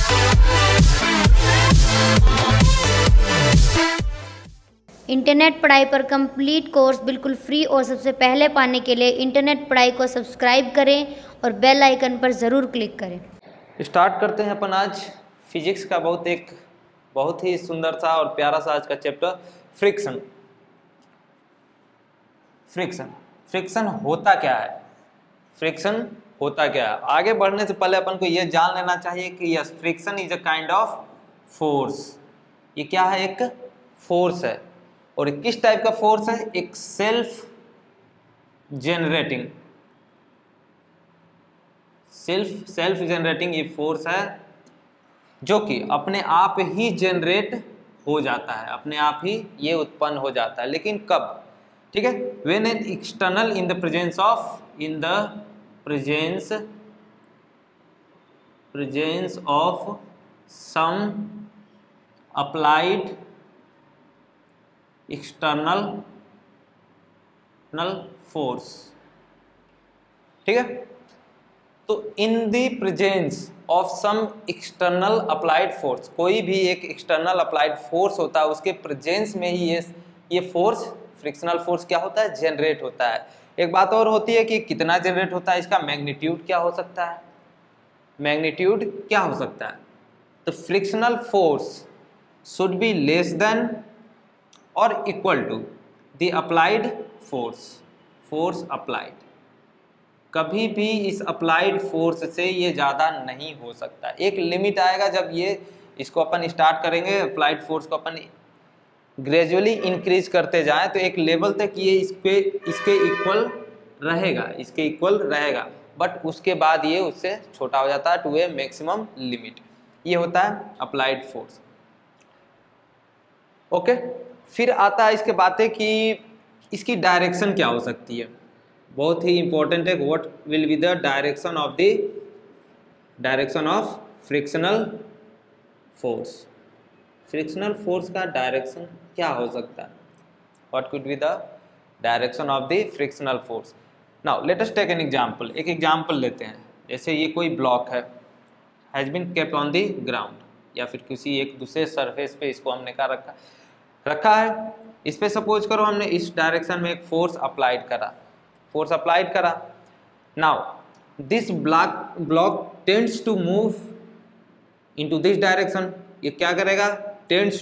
Internet पढ़ाई पर complete course बिल्कुल फ्री और सबसे पहले पाने के लिए इंटरनेट पढ़ाई को सब्सक्राइब करें और बेल आइकन पर ज़रूर क्लिक करें। स्टार्ट करते हैं अपन आज फिजिक्स का बहुत ही सुंदर सा और प्यारा सा आज का चैप्टर फ्रिक्शन। फ्रिक्शन होता क्या है? फ्रिक्शन होता क्या है? आगे बढ़ने से पहले अपन को यह जान लेना चाहिए कि yes, friction is a kind of force. ये क्या है? एक फोर्स है। और किस टाइप का फोर्स है? एक सेल्फ जनरेटिंग ये फोर्स है जो कि अपने आप ही जनरेट हो जाता है, अपने आप ही ये उत्पन्न हो जाता है। लेकिन कब? ठीक है, when an external in the presence of some applied external force. ठीक है, तो in the presence of some external applied force, कोई भी एक एक्सटर्नल अप्लाइड फोर्स होता है, उसके प्रेजेंस में ही ये फोर्स, फ्रिक्शनल फोर्स क्या होता है? जनरेट होता है। एक बात और होती है कि कितना जनरेट होता है, इसका मैग्नीट्यूड क्या हो सकता है? तो frictional force should be less than और equal to the applied force applied. कभी भी इस अप्लाइड फोर्स से ये ज़्यादा नहीं हो सकता। एक लिमिट आएगा जब इसको अपन स्टार्ट करेंगे, अप्लाइड फोर्स को अपन ग्रेजुअली इंक्रीज करते जाएं तो एक लेवल तक ये इसके इक्वल रहेगा, बट उसके बाद ये उससे छोटा हो जाता है टू ए मैक्सिमम लिमिट। ये होता है अप्लाइड फोर्स। ओके, फिर आता है इसके बातें कि इसकी डायरेक्शन क्या हो सकती है। बहुत ही इंपॉर्टेंट है। What will be the direction of frictional force का डायरेक्शन क्या हो सकता है? What could be the direction of the frictional force? Now let us take an example. एक एग्जांपल लेते हैं। जैसे ये कोई ब्लॉक है, has been kept on the ground, या फिर किसी एक दूसरे सरफेस पे इसको हमने क्या रखा है। इस पे सपोज करो हमने इस डायरेक्शन में एक फोर्स अप्लाइड करा। Now this block tends to move into this direction. ये क्या करेगा? टेंड्स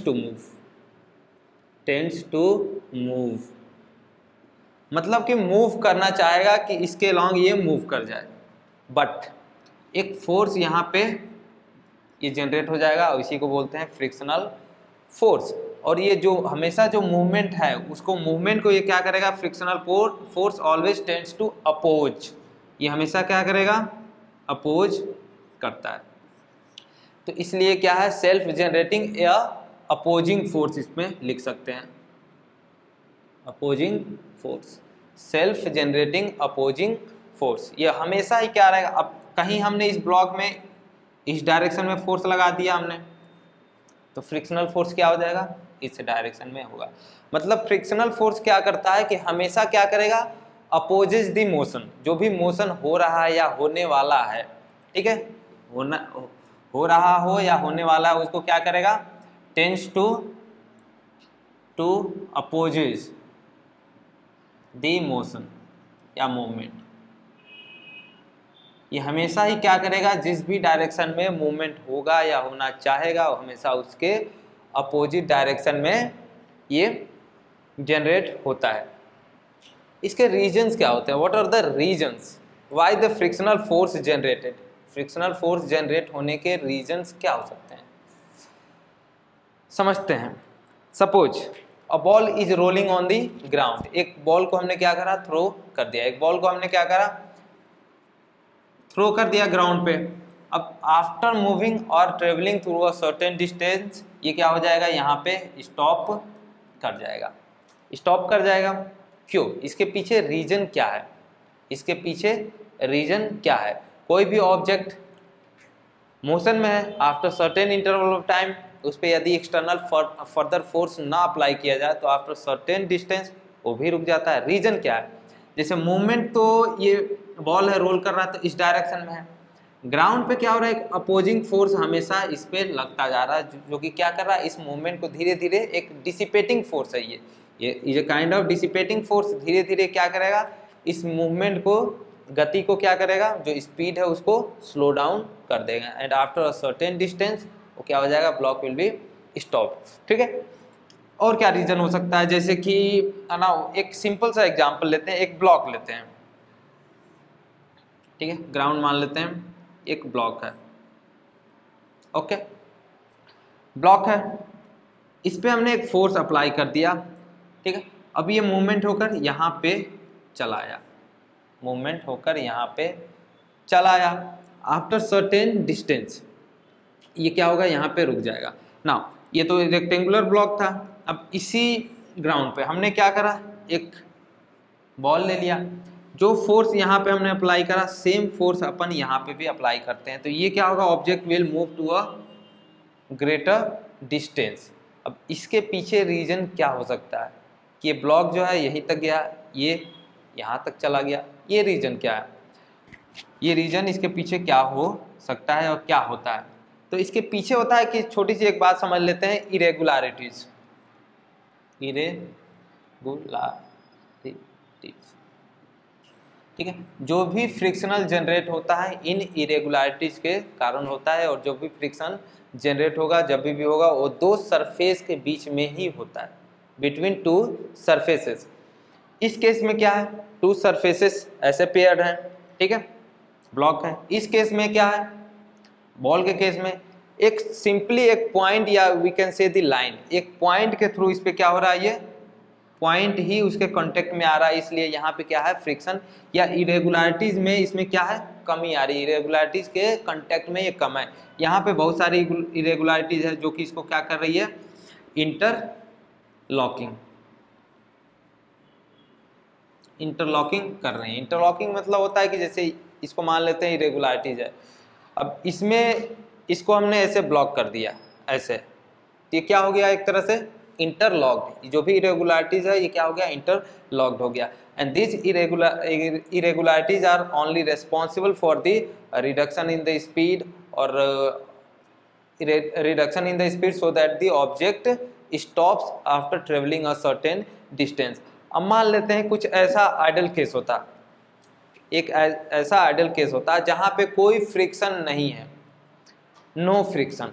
टू मूव, मतलब कि मूव करना चाहेगा कि इसके लॉन्ग ये मूव कर जाए। बट एक फोर्स यहाँ पे ये जनरेट हो जाएगा और इसी को बोलते हैं फ्रिक्शनल फोर्स। और ये जो हमेशा जो मूवमेंट है उसको, मूवमेंट को ये क्या करेगा? Frictional force always tends to oppose. ये हमेशा क्या करेगा? अपोज करता है। तो इसलिए क्या है? सेल्फ जनरेटिंग या अपोजिंग फोर्स इसमें लिख सकते हैं। Opposing force, self generating opposing force. ये हमेशा ही क्या रहेगा? अब कहीं हमने इस ब्लॉक में इस डायरेक्शन में फोर्स लगा दिया हमने, तो फ्रिक्शनल फोर्स क्या हो जाएगा? इस डायरेक्शन में होगा। मतलब फ्रिक्शनल फोर्स क्या करता है कि हमेशा क्या करेगा? Opposes the motion. जो भी मोशन हो रहा है या होने वाला है, ठीक है, हो रहा हो या होने वाला है, उसको क्या करेगा? Tends to opposes the motion या मूवमेंट। ये हमेशा ही क्या करेगा? जिस भी डायरेक्शन में मूवमेंट होगा या होना चाहेगा, वो हमेशा उसके अपोजिट डायरेक्शन में ये जनरेट होता है। इसके रीजंस क्या होते हैं? What are the reasons why the frictional force generated? Frictional force generate होने के रीजंस क्या हो सकते हैं, समझते हैं। Suppose a ball is rolling on the ground. एक बॉल को हमने क्या करा? थ्रो कर दिया ग्राउंड पे। अब आफ्टर मूविंग और travelling through a certain distance, ये क्या हो जाएगा? यहाँ पे स्टॉप कर जाएगा। क्यों? इसके पीछे रीजन क्या है? कोई भी ऑब्जेक्ट मोशन में है, after certain interval of time उस पर यदि एक्सटर्नल फर्दर फोर्स ना अप्लाई किया जाए तो आफ्टर सर्टेन डिस्टेंस वो भी रुक जाता है। रीजन क्या है? जैसे मूवमेंट तो ये बॉल है, रोल कर रहा है तो इस डायरेक्शन में है, ग्राउंड पे क्या हो रहा है, एक अपोजिंग फोर्स हमेशा इस पे लगता जा रहा है, जो कि क्या कर रहा है, इस मूवमेंट को धीरे धीरे, एक डिसिपेटिंग फोर्स है ये काइंड ऑफ डिसिपेटिंग फोर्स धीरे धीरे क्या करेगा, इस मूवमेंट को, गति को क्या करेगा, जो स्पीड है उसको स्लो डाउन कर देगा, and after a certain distance वो क्या हो जाएगा, ब्लॉक विल बी स्टॉप। ठीक है, और क्या रीजन हो सकता है, जैसे कि ना एक सिंपल सा एग्जांपल लेते हैं, एक ब्लॉक लेते हैं, ठीक है, ग्राउंड मान लेते हैं, एक ब्लॉक है, ओके, ब्लॉक है, इस पे हमने एक फोर्स अप्लाई कर दिया, ठीक है, अब ये मूवमेंट होकर यहाँ पे चला आया, मूवमेंट होकर यहाँ पे चला आया, आफ्टर सर्टेन डिस्टेंस ये क्या होगा, यहाँ पे रुक जाएगा। नाउ ये तो रेक्टेंगुलर ब्लॉक था, अब इसी ग्राउंड पे हमने क्या करा, एक बॉल ले लिया, जो फोर्स यहाँ पे हमने अप्लाई करा सेम फोर्स अपन यहाँ पे भी अप्लाई करते हैं, तो ये क्या होगा, object will move to a greater distance. अब इसके पीछे रीजन क्या हो सकता है कि ये ब्लॉक जो है यहीं तक गया, ये यहाँ तक चला गया, ये रीजन क्या है, ये रीजन इसके पीछे क्या हो सकता है और क्या होता है, तो इसके पीछे होता है कि छोटी सी एक बात समझ लेते हैं, इरेगुलरिटीज, ठीक है, जो भी फ्रिक्शनल जनरेट होता है इन इरेगुलरिटीज के कारण होता है, और जो भी फ्रिक्शन जनरेट होगा जब भी होगा वो दो सरफेस के बीच में ही होता है, बिटवीन टू सरफेसेस। इस केस में क्या है, टू सरफेसेस ऐसे पेयर्ड हैं, ठीक है, ब्लॉक है। इस केस में क्या है, बॉल के केस में एक सिंपली एक पॉइंट या we can say the line, एक पॉइंट के थ्रू इस पे क्या हो रहा है, ये पॉइंट ही उसके कांटेक्ट में आ रहा है, इसलिए यहाँ पे क्या है, फ्रिक्शन या इरेगुलरिटीज में इसमें क्या है, कमी आ रही है, इरेगुलरिटीज के कांटेक्ट में ये कम है। यहाँ पे बहुत सारी इरेगुलरिटीज है जो कि इसको क्या कर रही है, इंटरलॉकिंग कर रहे हैं। इंटरलॉकिंग मतलब होता है कि जैसे इसको मान लेते हैं इरेगुलरिटीज है, अब इसमें इसको हमने ऐसे ब्लॉक कर दिया ऐसे, तो ये क्या हो गया, एक तरह से इंटरलॉक्ड, जो भी इरेगुलरिटीज है ये क्या हो गया, इंटरलॉक्ड हो गया, and this irregularities are only responsible for the reduction in the speed और reduction in the speed so that the object stops after travelling a certain distance. अब मान लेते हैं कुछ ऐसा आइडल केस होता, एक ऐसा आइडल केस होता है जहां पे कोई फ्रिक्शन नहीं है, नो फ्रिक्शन,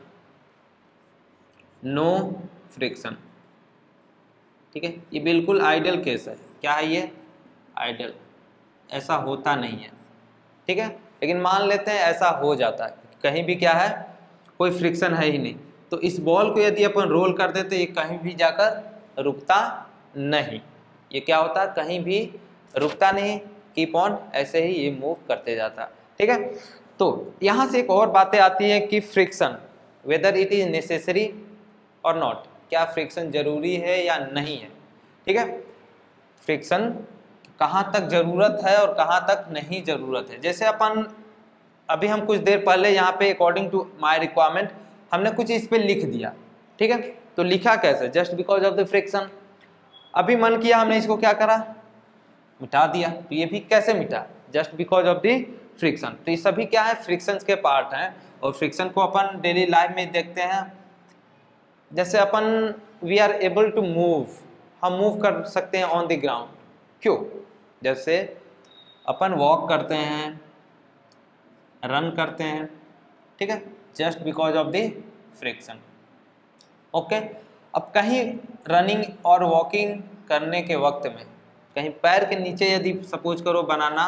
ठीक है, ये बिल्कुल आइडल केस है। क्या है ये, आइडल, ऐसा होता नहीं है, ठीक है, लेकिन मान लेते हैं ऐसा हो जाता है, कहीं भी क्या है, कोई फ्रिक्शन है ही नहीं, तो इस बॉल को यदि अपन रोल कर देते ये कहीं भी जाकर रुकता नहीं, ये क्या होता है, कहीं भी रुकता नहीं, कीप ऑन ऐसे ही ये मूव करते जाता, ठीक है। तो यहाँ से एक और बातें आती है कि friction whether it is necessary और नॉट, क्या फ्रिक्शन जरूरी है या नहीं है, ठीक है, फ्रिक्शन कहाँ तक जरूरत है और कहाँ तक नहीं जरूरत है। जैसे अपन अभी हम कुछ देर पहले यहाँ पे अकॉर्डिंग टू माय रिक्वायरमेंट हमने कुछ इस पे लिख दिया, ठीक है, तो लिखा कैसे, just because of the friction, अभी मन किया हमने इसको क्या करा, मिटा दिया, तो ये भी कैसे मिटा, just because of the friction. तो ये सभी क्या है, फ्रिक्शंस के पार्ट हैं, और फ्रिक्शन को अपन डेली लाइफ में देखते हैं, जैसे अपन we are able to move, हम मूव कर सकते हैं ऑन द ग्राउंड, क्यों, जैसे अपन वॉक करते हैं, रन करते हैं, ठीक है, just because of the friction, okay. अब कहीं रनिंग और वॉकिंग करने के वक्त में कहीं पैर के नीचे यदि सपोज करो बनाना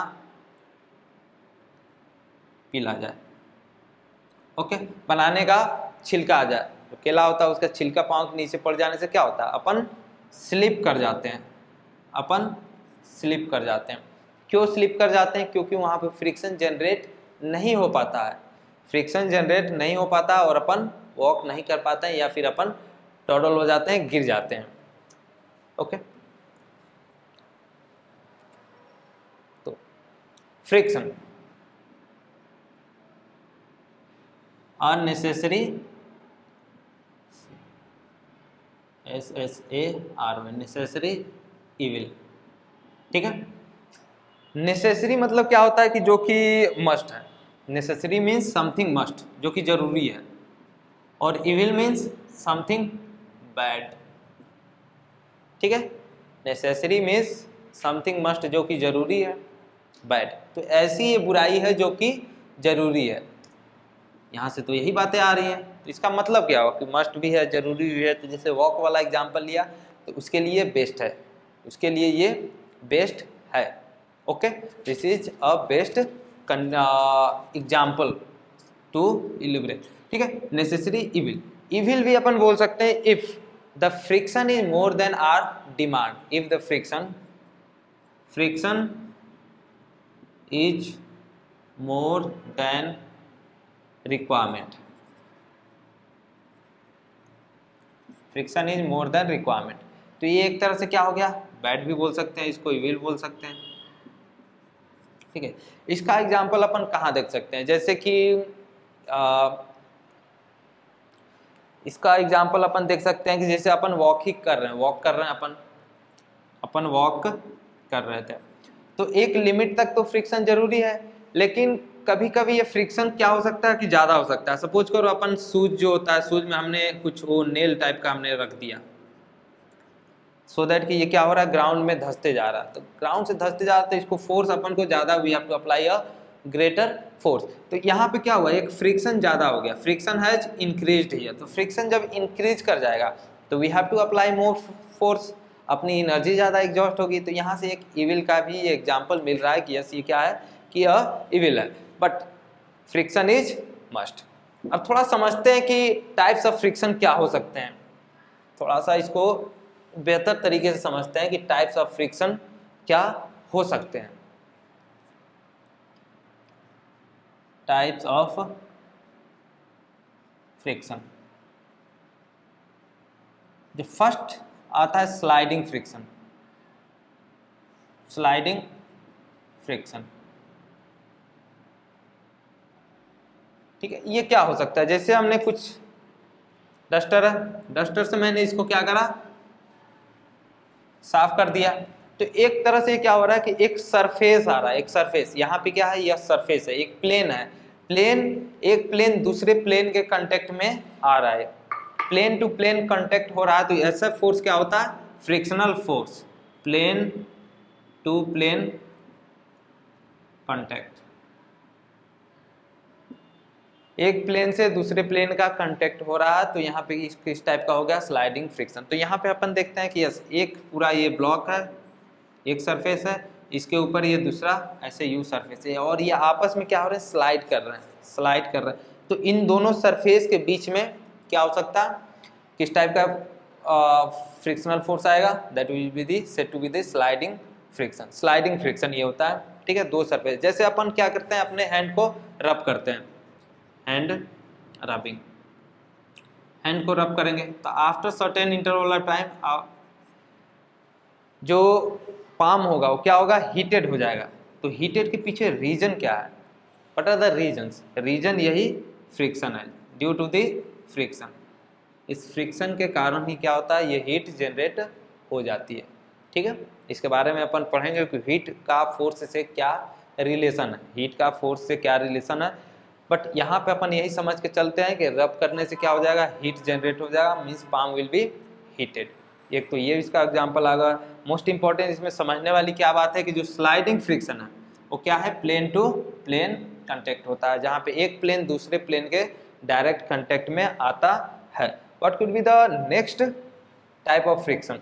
पिला जाए, ओके, बनाने का छिलका आ जाए, तो केला होता है उसका छिलका पाँव के नीचे पड़ जाने से क्या होता है, अपन स्लिप कर जाते हैं, अपन स्लिप कर जाते हैं। क्यों स्लिप कर जाते हैं, क्योंकि वहाँ पे फ्रिक्शन जनरेट नहीं हो पाता है, फ्रिक्शन जनरेट नहीं हो पाता और अपन वॉक नहीं कर पाते हैं, या फिर अपन टॉडल हो जाते हैं, गिर जाते हैं, ओके। तो friction unnecessary, SSARY, necessary evil, ठीक है। नेसेसरी मतलब क्या होता है कि जो कि मस्ट है, नेसेसरी मीन्स समथिंग मस्ट, जो कि जरूरी है, और इविल मीन्स समथिंग बैड। ठीक है, नेसेसरी मीन्स समथिंग मस्ट, जो कि जरूरी है, बैड तो ऐसी ये बुराई है जो कि जरूरी है। यहाँ से तो यही बातें आ रही हैं, तो इसका मतलब क्या हुआ कि मस्ट भी है, जरूरी भी है। तो जैसे वॉक वाला एग्जाम्पल लिया तो उसके लिए बेस्ट है, उसके लिए ये बेस्ट है। Okay, this is a best example to elaborate. ठीक है, नेसेसरी इविल, इविल भी अपन बोल सकते हैं if the friction is more than our demand, if the friction is more than requirement, friction is more than requirement. तो ये एक तरह से क्या हो गया, बैड भी बोल सकते हैं इसको, इविल बोल सकते हैं। ठीक है, इसका एग्जांपल अपन कहाँ देख सकते हैं, जैसे कि इसका एग्जांपल अपन देख सकते हैं कि जैसे अपन वॉक ही कर रहे हैं, अपन वॉक कर रहे थे, तो एक लिमिट तक तो फ्रिक्शन जरूरी है, लेकिन कभी कभी ये फ्रिक्शन क्या हो सकता है कि ज़्यादा हो सकता है। सपोज करो अपन शूज जो होता है, शूज में हमने कुछ वो नेल टाइप का हमने रख दिया, सो दैट कि ये क्या हो रहा है, ग्राउंड में धंसते जा रहा है, तो ग्राउंड से धंसते जा रहा है तो इसको फोर्स अपन को ज़्यादा, we have to apply a greater force. तो यहाँ पे क्या हुआ, एक फ्रिक्शन ज़्यादा हो गया, फ्रिक्शन हैज इंक्रीज्ड हियर। तो फ्रिक्शन जब इंक्रीज कर जाएगा तो we have to apply more force, अपनी एनर्जी ज़्यादा एग्जॉस्ट होगी। तो यहाँ से एक इविल का भी एग्जाम्पल मिल रहा है कि यस, ये क्या है कि इविल है, बट फ्रिक्शन इज मस्ट। अब थोड़ा समझते हैं कि टाइप्स ऑफ फ्रिक्शन क्या हो सकते हैं, थोड़ा सा इसको बेहतर तरीके से समझते हैं कि टाइप्स ऑफ फ्रिक्शन क्या हो सकते हैं। टाइप्स ऑफ फ्रिक्शन, जो फर्स्ट आता है स्लाइडिंग फ्रिक्शन, स्लाइडिंग फ्रिक्शन। ठीक है, ये क्या हो सकता है, जैसे हमने कुछ डस्टर है, डस्टर से मैंने इसको क्या करा, साफ कर दिया, तो एक तरह से क्या हो रहा है कि एक सरफेस आ रहा है, एक सरफेस, यहाँ पे क्या है, यह सरफेस है, एक प्लेन है, एक प्लेन दूसरे प्लेन के कांटेक्ट में आ रहा है, प्लेन टू प्लेन कांटेक्ट हो रहा है, तो ऐसा फोर्स क्या होता है, frictional force, plane to plane contact, एक प्लेन से दूसरे प्लेन का कांटेक्ट हो रहा है, तो यहाँ पे इस टाइप का हो गया स्लाइडिंग फ्रिक्शन। तो यहाँ पे अपन देखते हैं कि यस, एक पूरा ये ब्लॉक है, एक सरफेस है, इसके ऊपर ये दूसरा ऐसे यू सरफेस है, और ये आपस में क्या हो रहे हैं, स्लाइड कर रहे हैं। तो इन दोनों सरफेस के बीच में क्या हो सकता है, किस टाइप का फ्रिक्शनल फोर्स आएगा, that will be the said to be the sliding friction. Sliding friction ये होता है। ठीक है, दो सरफेस, जैसे अपन क्या करते हैं, अपने हैंड को रब करते हैं, हैंड रबिंग, हैंड को रब करेंगे तो after certain interval of time जो पाम होगा वो क्या होगा, हीटेड हो जाएगा। तो हीटेड के पीछे रीजन क्या है, what are the reasons, reason यही फ्रिक्शन है, ड्यू टू द फ्रिक्शन। इस फ्रिक्शन के कारण ही क्या होता है, ये हीट जनरेट हो जाती है। ठीक है, इसके बारे में अपन पढ़ेंगे कि हीट का फोर्स से क्या रिलेशन है, हीट का फोर्स से क्या रिलेशन है, बट यहाँ पे अपन यही समझ के चलते हैं कि रब करने से क्या हो जाएगा, हीट जनरेट हो जाएगा, means palm will be heated. एक तो ये इसका एग्जांपल आ गया। मोस्ट इंपॉर्टेंट इसमें समझने वाली क्या बात है कि जो स्लाइडिंग फ्रिक्शन है वो क्या है, प्लेन टू प्लेन कांटेक्ट होता है, जहाँ पे एक प्लेन दूसरे प्लेन के डायरेक्ट कांटेक्ट में आता है। What could be the next type of friction,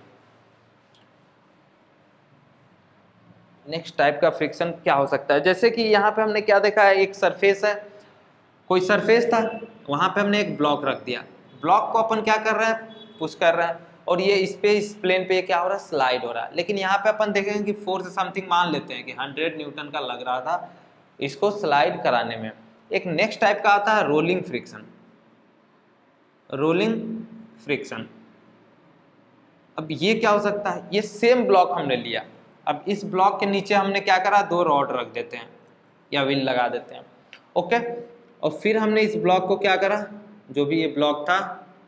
next type का फ्रिक्शन क्या हो सकता है, जैसे कि यहाँ पे हमने क्या देखा है, एक सरफेस है, कोई सरफेस था, वहां पे हमने एक ब्लॉक रख दिया, ब्लॉक को अपन क्या कर रहे हैं, पुश कर रहे हैं, और ये इस प्लेन पे क्या हो रहा है, स्लाइड हो रहा है। लेकिन यहाँ पे अपन देखेंगे कि फोर्स समथिंग मान लेते हैं कि 100 न्यूटन का लग रहा था इसको स्लाइड कराने में। एक नेक्स्ट टाइप का आता है रोलिंग फ्रिक्शन, रोलिंग फ्रिक्शन। अब ये क्या हो सकता है, ये सेम ब्लॉक हमने लिया, अब इस ब्लॉक के नीचे हमने क्या करा, दो रॉड रख देते हैं या व्हील लगा देते हैं। ओके, और फिर हमने इस ब्लॉक को क्या करा, जो भी ये ब्लॉक था,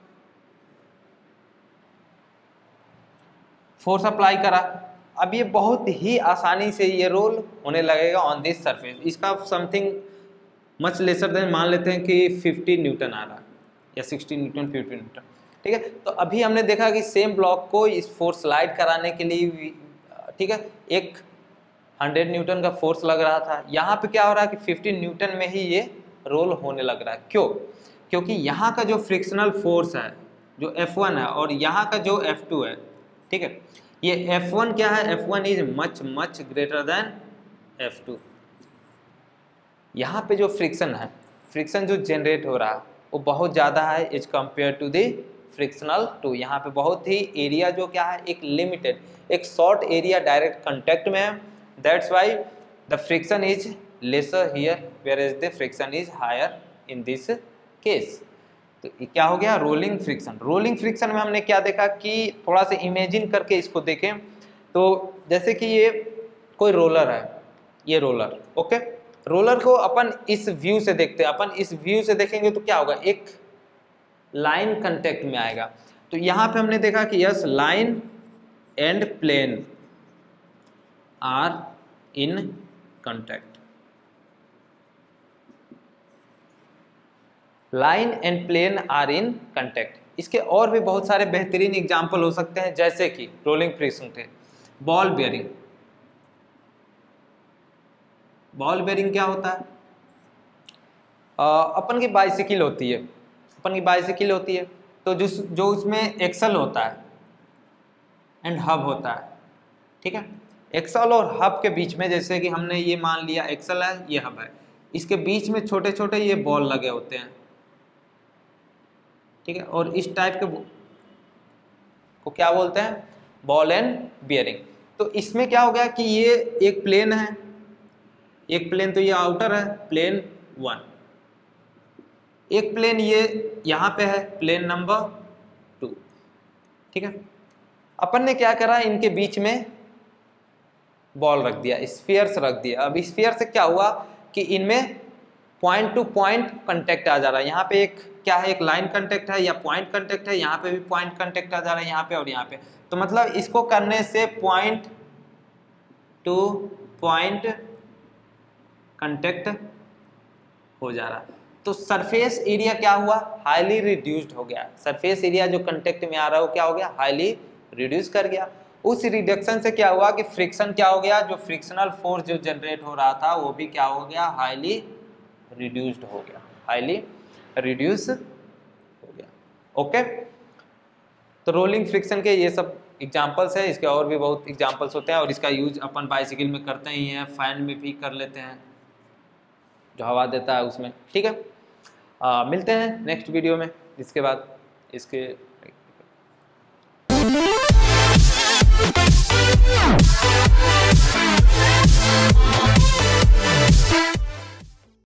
फोर्स अप्लाई करा। अब ये बहुत ही आसानी से ये रोल होने लगेगा ऑन दिस सरफेस। इसका समथिंग मच लेसर देन मान लेते हैं कि 50 न्यूटन आ रहा है या 60 न्यूटन 50 न्यूटन, ठीक है। तो अभी हमने देखा कि सेम ब्लॉक को इस फोर्स स्लाइड कराने के लिए, ठीक है, एक 100 न्यूटन का फोर्स लग रहा था। यहाँ पे क्या हो रहा है कि 50 न्यूटन में ही ये रोल होने लग रहा है। क्यों? क्योंकि यहाँ का जो फ्रिक्शनल फोर्स है जो F1 है और यहाँ का जो F2 है, ठीक है, ये F1 क्या है, F1 is much much greater than F2। यहाँ पे जो फ्रिक्शन है, फ्रिक्शन जो जनरेट हो रहा है वो बहुत ज़्यादा है is compare to the frictional two. यहाँ पे बहुत ही एरिया जो क्या है, एक लिमिटेड, एक शॉर्ट एरिया डायरेक्ट कांटेक्ट में है, that's why the friction is lesser here where is the friction is higher in this case. तो ये क्या हो गया, रोलिंग फ्रिक्शन। रोलिंग फ्रिक्शन में हमने क्या देखा कि थोड़ा सा इमेजिन करके इसको देखें तो जैसे कि ये कोई रोलर है, ये रोलर, ओके, रोलर को अपन इस व्यू से देखते हैं, अपन इस व्यू से देखेंगे तो क्या होगा, एक लाइन कांटेक्ट में आएगा। तो यहाँ पे हमने देखा कि yes, line and plane are in contact, line and plane are in contact. इसके और भी बहुत सारे बेहतरीन एग्जाम्पल हो सकते हैं, जैसे कि रोलिंग फ्रिक्शन थे, बॉल बेयरिंग। बॉल बेयरिंग क्या होता है, अपन की बाइसिकल होती है, अपन की बाइसिकल होती है, तो जो उसमें एक्सल होता है एंड हब होता है, ठीक है, एक्सल और हब के बीच में, जैसे कि हमने ये मान लिया एक्सल है, ये हब है, इसके बीच में छोटे छोटे ये बॉल लगे होते हैं, ठीक है, और इस टाइप के को क्या बोलते हैं, बॉल एंड बियरिंग। तो इसमें क्या हो गया कि ये एक प्लेन है, एक प्लेन तो ये आउटर है, प्लेन 1, एक प्लेन ये यहाँ पे है, प्लेन नंबर 2, ठीक है। अपन ने क्या करा, इनके बीच में बॉल रख दिया, स्फीयर्स रख दिया। अब स्फीयर से क्या हुआ कि इनमें पॉइंट टू पॉइंट कांटेक्ट आ जा रहा है। यहाँ पे एक क्या है, एक लाइन कांटेक्ट है या पॉइंट कांटेक्ट है, यहाँ पे भी पॉइंट कांटेक्ट आ जा रहा है, यहाँ पे और यहाँ पे। तो मतलब इसको करने से पॉइंट टू पॉइंट कांटेक्ट हो जा रहा है। तो सरफेस एरिया क्या हुआ, हाईली रिड्यूस्ड हो गया। सरफेस एरिया जो कांटेक्ट में आ रहा है वो क्या हो गया, हाईली रिड्यूस कर गया। उस रिडक्शन से क्या हुआ कि फ्रिक्शन क्या हो गया, जो फ्रिक्शनल फोर्स जो जनरेट हो रहा था वो भी क्या हो गया, हाईली रिड्यूस्ड हो गया, हाईली रिड्यूस हो गया, ओके। तो रोलिंग फ्रिक्शन के ये सब एग्जांपल्स है, इसके और भी बहुत एग्जांपल्स होते हैं, और इसका यूज अपन बाइसिकल में करते ही हैं, फैन में भी कर लेते हैं, जो हवा देता है उसमें, ठीक है। मिलते हैं नेक्स्ट वीडियो में, इसके बाद इसके